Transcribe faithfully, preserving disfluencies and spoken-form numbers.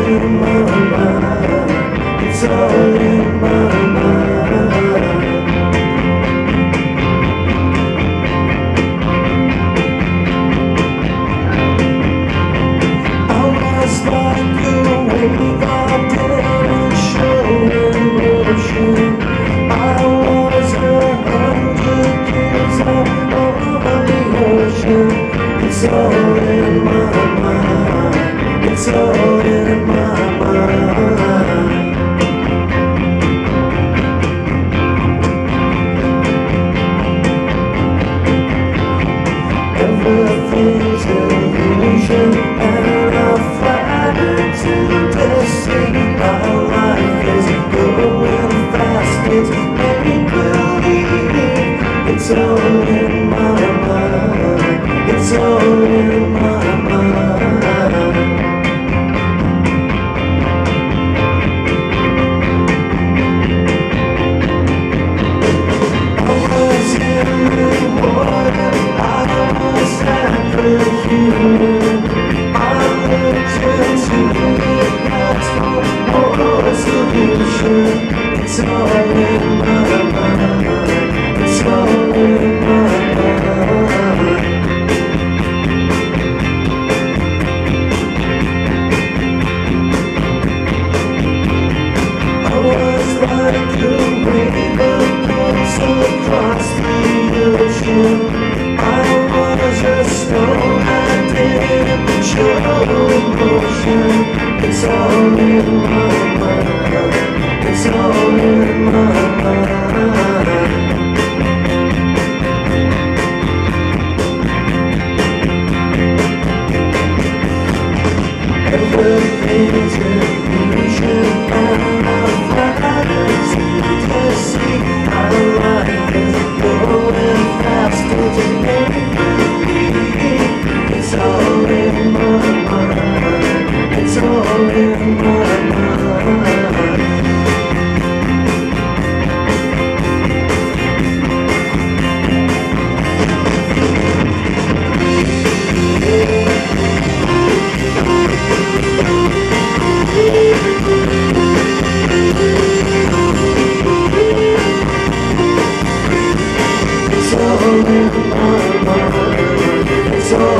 in my mind. It's all in my mind. I was like a wave, I didn't show emotion. I was a hundred years out over the ocean. It's all in my mind. It's all in my mind. Everything's an illusion, and I fly into the sea. My life is going fast, it's make believe. It's all in my mind. It's all in my mind. I was in the water, I was superhuman. I looked into the past for more solution. It's all in my mind. It's all in my mind. I was like a wave that comes across the ocean. I was a stone, I didn't show emotion. It's all in my mind. It's all in my mind. Everything's an illusion, and I fly into the sea. My life is going fast, it's make believe. It's all in my mind. It's all in my mind. It's all in my mind. It's all